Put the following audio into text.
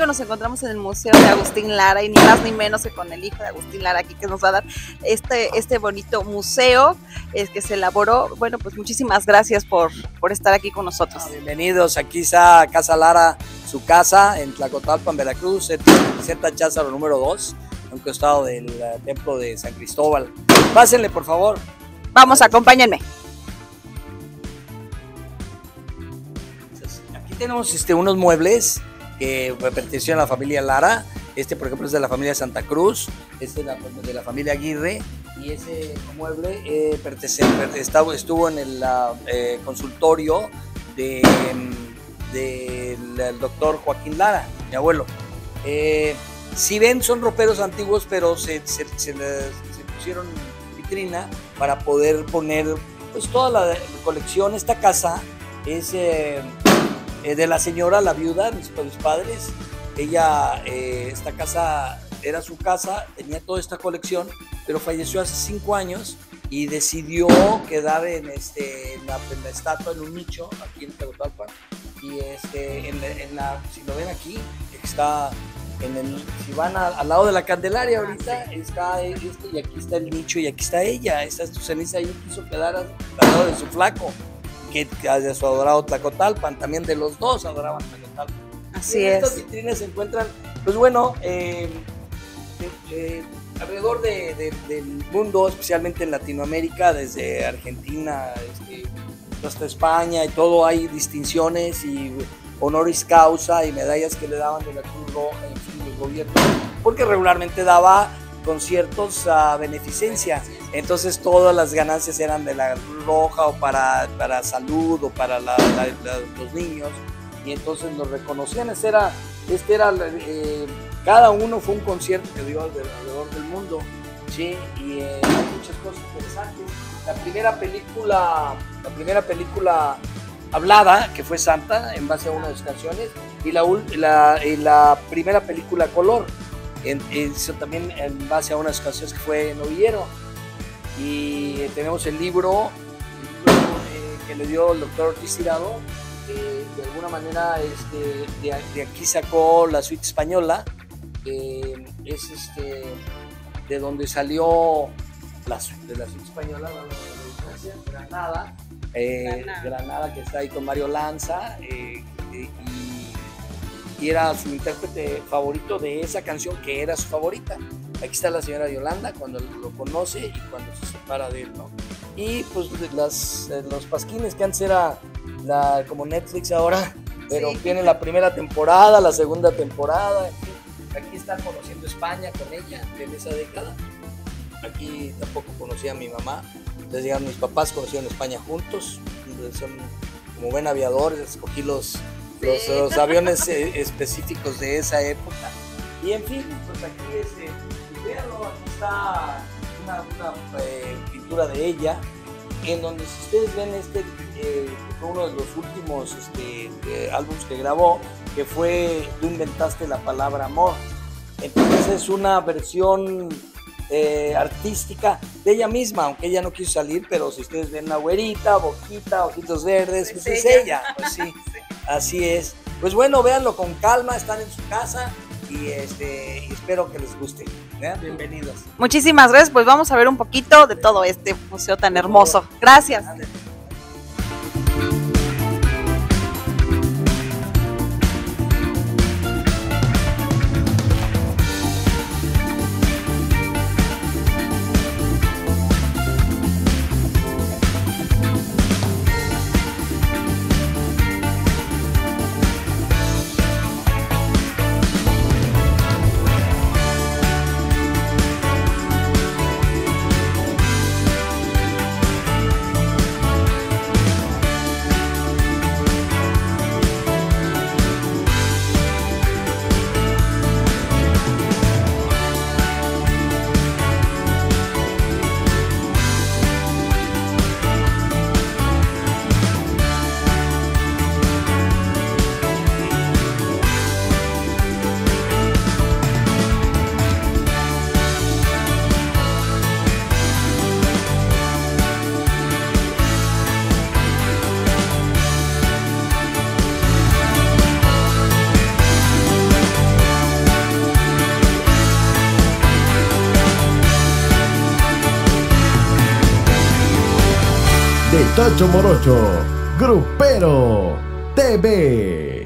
nos encontramos en el Museo de Agustín Lara y ni más ni menos que con el hijo de Agustín Lara aquí que nos va a dar este bonito museo que se elaboró. Bueno, pues muchísimas gracias por estar aquí con nosotros. Bienvenidos, aquí está Casa Lara, su casa en Tlacotalpan, Veracruz, Z Cházaro número 2, a un costado del templo de San Cristóbal. Pásenle, por favor. Vamos, acompáñenme. Aquí tenemos unos muebles que pertenecían a la familia Lara. Por ejemplo, es de la familia Santa Cruz, de la familia Aguirre, y ese mueble estuvo en el consultorio del doctor Joaquín Lara, mi abuelo. Si ven, son roperos antiguos, pero se pusieron vitrina para poder poner pues toda la colección. Esta casa es de la señora, la viuda, mis padres. Ella, esta casa era su casa, tenía toda esta colección, pero falleció hace 5 años y decidió quedar en la estatua, en un nicho, aquí en Tlacotalpan. Y si lo ven aquí, está si van al lado de la Candelaria ahorita, está y aquí está el nicho y aquí está ella. Esta es tu ceniza, ella quiso quedar al lado de su flaco, que de su adorado Tlacotalpan, también de los dos adoraban Tlacotalpan. Así es. Estas vitrinas se encuentran, pues bueno, alrededor del mundo, especialmente en Latinoamérica, desde Argentina hasta España y todo, hay distinciones y honoris causa y medallas que le daban de la Cruz Roja, en fin, del gobierno, porque regularmente daba conciertos a beneficencia. Entonces todas las ganancias eran de la Cruz Roja o para salud o para los niños, y entonces los reconocían. Cada uno fue un concierto que dio alrededor del mundo, ¿sí? Y hay muchas cosas interesantes. La primera película hablada, que fue Santa, en base a una de sus canciones, y la primera película color, eso también en base a unas canciones, que fue Novillero. Y tenemos el libro que le dio el doctor Ortiz Tirado, de alguna manera de aquí sacó la suite española, es de donde salió de la suite española, Granada, que está ahí con Mario Lanza, y era su intérprete favorito de esa canción, que era su favorita. Aquí está la señora Yolanda cuando lo conoce y cuando se separa de él, ¿no? Y pues los pasquines, que antes era como Netflix ahora, pero sí, tiene la primera temporada, la segunda temporada, en fin. Aquí está conociendo España con ella en esa década. Aquí tampoco conocía a mi mamá. Entonces llegaron mis papás, conocieron España juntos. Son como buen aviadores, escogí los aviones específicos de esa época. Y en fin, pues aquí véanlo, aquí está una pintura de ella, en donde, si ustedes ven, fue uno de los últimos álbumes que grabó, que fue Tú inventaste la palabra amor. Entonces es una versión artística de ella misma, aunque ella no quiso salir, pero si ustedes ven la güerita, boquita, ojitos verdes, pues es ella, pues sí, así es. Pues bueno, véanlo con calma, están en su casa y espero que les guste. Bienvenidos. Muchísimas gracias, pues vamos a ver un poquito de todo este museo tan hermoso. Gracias. Muchacho Morocho, Grupero TV.